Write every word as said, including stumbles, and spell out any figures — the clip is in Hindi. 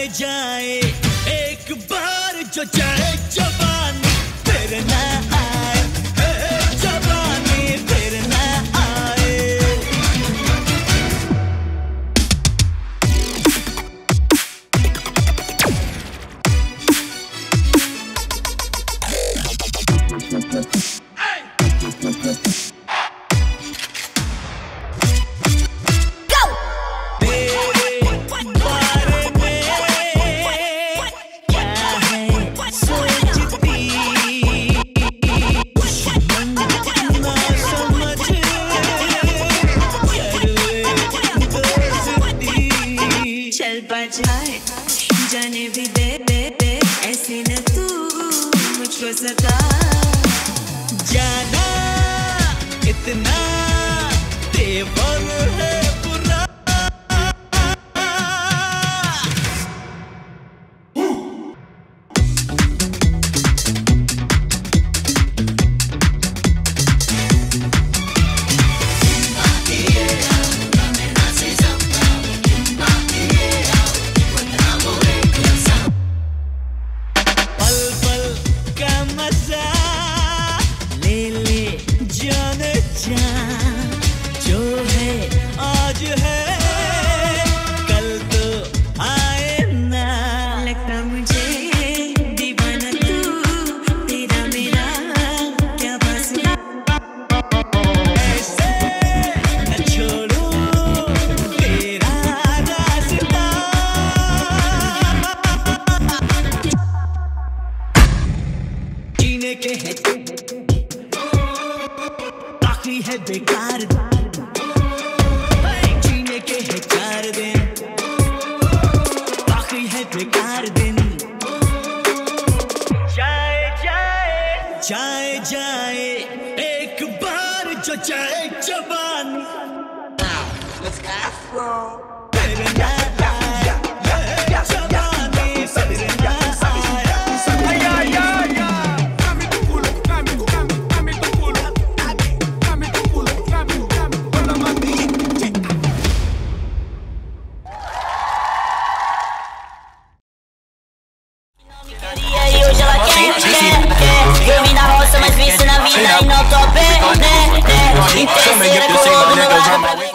जाए एक बार जो जाए जवानी फिर ना आए, जवानी फिर ना आए। जाए जाने भी दे दे दे ऐसे न तू मुझको सता। जाना इतना तेवर है बुरा। जो है आज है कल तो आए ना। लगता मुझे दीवाना तू तेरा मेरा क्या फासला। ऐसे न छोड़ूं तेरा रास्ता। जीने के है है बेकार, जीने के है चार दिन, बाकी है बेकार दिन। जाए जाए जाए जाए एक बार जो जाए जवानी फिर ना आए, जवानी फिर ना आए। E hoje ela quer, quer, quer. Eu vim na roça, mas vi isso na vida e não tô bem, né, né. Em terceira,